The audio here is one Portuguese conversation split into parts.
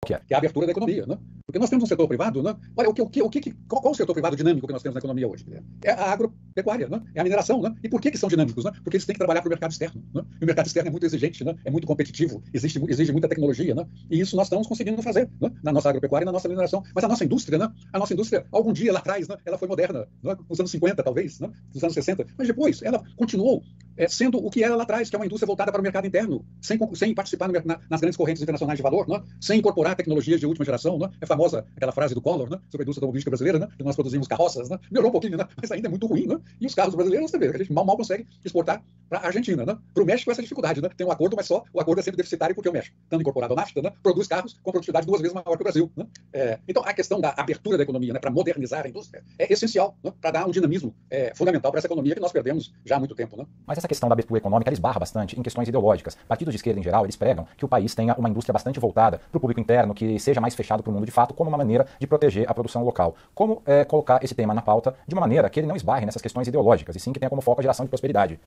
que é? que é a abertura da economia, né? Porque nós temos um setor privado, né? Olha, qual o setor privado dinâmico que nós temos na economia hoje? É a agropecuária, né? É a mineração, né? E por que são dinâmicos, né? Porque eles têm que trabalhar para o mercado externo, né? E o mercado externo é muito exigente, né? É muito competitivo, exige muita tecnologia, né? E isso nós estamos conseguindo fazer, né? Na nossa agropecuária e na nossa mineração. Mas a nossa indústria, né? A nossa indústria, algum dia lá atrás, né? Ela foi moderna, né? Nos anos 50, talvez, né? Nos anos 60. Mas depois, ela continuou sendo o que era lá atrás, que é uma indústria voltada para o mercado interno, sem participar nas grandes correntes internacionais de valor, né? Sem incorporar tecnologias de última geração. Né? É famosa aquela frase do Collor, né? Sobre a indústria automobilística brasileira, né? Que nós produzimos carroças, né? Melhorou um pouquinho, né? Mas ainda é muito ruim. Né? E os carros brasileiros, você vê, a gente mal consegue exportar para a Argentina. Né? Para o México, essa dificuldade. Né? Tem um acordo, mas só o acordo é sempre deficitário porque o México, estando incorporado ao NAFTA, né? Produz carros com produtividade 2 vezes maior que o Brasil. Né? Então, a questão da abertura da economia, né? Para modernizar a indústria é essencial, né? Para dar um dinamismo fundamental para essa economia que nós perdemos já há muito tempo. Né? Mas essa questão da abertura econômica, ela esbarra bastante em questões ideológicas. Partidos de esquerda, em geral, eles pregam que o país tenha uma indústria bastante voltada para o público interno, que seja mais fechado para o mundo de fato, como uma maneira de proteger a produção local. Como colocar esse tema na pauta de uma maneira que ele não esbarre nessas questões ideológicas, e sim que tenha como foco a geração de prosperidade?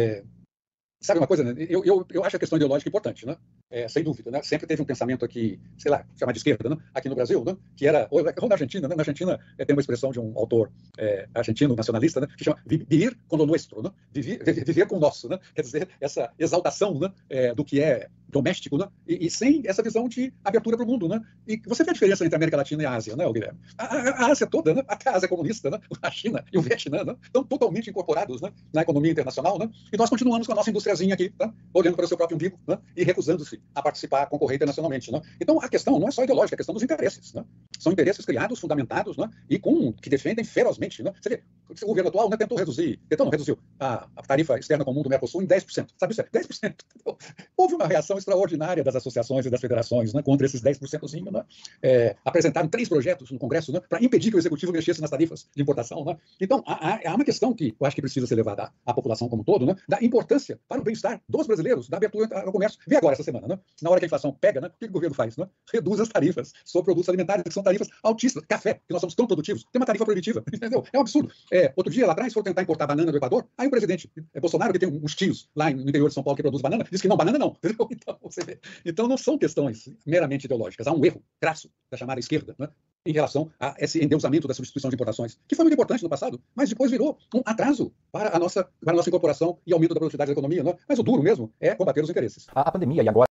Sabe uma coisa, né? Eu acho a questão ideológica importante, né? Sem dúvida, né? Sempre teve um pensamento aqui, sei lá, chamar de esquerda, né? Aqui no Brasil, né? Que era, ou na Argentina, né? Na Argentina tem uma expressão de um autor argentino, nacionalista, né? Que chama vivir com lo nuestro, né? Viver com o nosso, né? Quer dizer, essa exaltação, né? Do que é doméstico, né? E sem essa visão de abertura para o mundo, né? E você vê a diferença entre a América Latina e a Ásia, né, Guilherme? A Ásia toda, né? Até a Ásia comunista, né? A China e o Vietnã, né? Estão totalmente incorporados, né? Na economia internacional, né? E nós continuamos com a nossa industriazinha aqui, tá? Olhando para o seu próprio umbigo, né? E recusando-se a participar, a concorrer internacionalmente, né? Então, a questão não é só ideológica, é a questão dos interesses, né? São interesses criados, fundamentados, né? E que defendem ferozmente, né? Você vê, o governo atual, né, reduziu a tarifa externa comum do Mercosul em 10%. Sabe isso? 10%. Então, houve uma reação extraordinária das associações e das federações, né, contra esses 10%, né? Apresentaram 3 projetos no Congresso, né, para impedir que o Executivo mexesse nas tarifas de importação, né? Então, há uma questão que eu acho que precisa ser levada à população como um todo, né, da importância para o bem-estar dos brasileiros, da abertura ao comércio. Vê agora essa semana, né? Na hora que a inflação pega, né, o que o governo faz? Né? Reduz as tarifas sobre produtos alimentares, que são tarifas altíssimas. Café, que nós somos tão produtivos, tem uma tarifa proibitiva, entendeu? É um absurdo. Outro dia, lá atrás, foram tentar importar banana do Equador, aí o presidente Bolsonaro, que tem uns tios lá no interior de São Paulo que produz banana, disse que não, banana não. Entendeu? Então, você vê. Então, não são questões meramente ideológicas. Há um erro crasso da chamada esquerda, né, em relação a esse endeusamento da substituição de importações, que foi muito importante no passado, mas depois virou um atraso para a nossa incorporação e aumento da produtividade da economia. Né? Mas o duro mesmo é combater os interesses. A pandemia e agora